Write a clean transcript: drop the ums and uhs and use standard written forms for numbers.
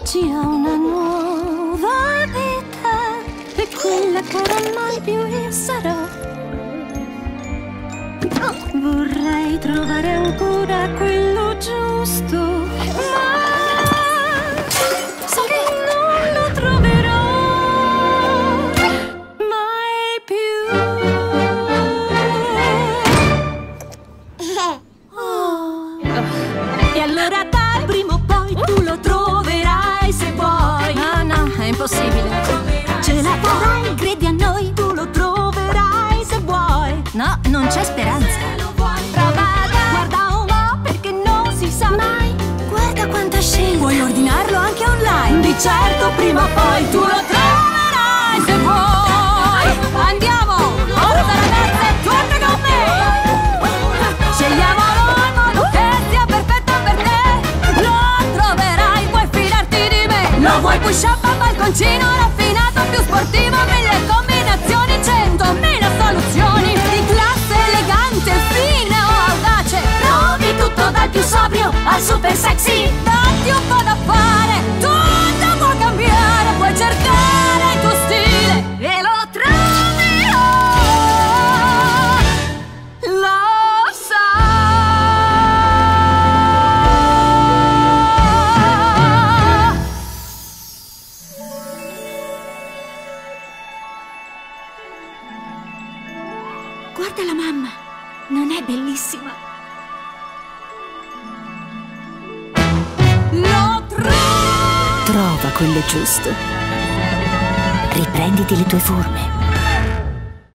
Oggi ho una nuova vita e quella che mai più io sarò. Vorrei trovare ancora quello giusto, ma so che non lo troverò mai più. E allora dai, prima o poi tu lo troverai se vuoi. Ah no, è impossibile. Ce la farai, credi a noi, tu lo troverai se vuoi. No, non c'è speranza. Prova guarda un po' perché non si sa mai. Guarda quanta scelta. Puoi ordinarlo anche online. Di certo prima o poi tu lo troverai se vuoi. Andiamo, forza ragazze, tutte con me. Scegliamo noi il modo che sia perfetto per te. Lo troverai, puoi fidarti di me. Lo vuoi push up a balconcino raffinato, più sportivo, 1000 combinazioni, 100.000 soluzioni. Di classe elegante, fine o audace, provi tutto dal più sobrio al super sexy. Datti un po' da fare, tutto può cambiare. Puoi cercare il tuo stile e lo troverai. Lo sai. Guarda la mamma, non è bellissima? Lo trovo! Trova quello giusto. Riprenditi le tue forme.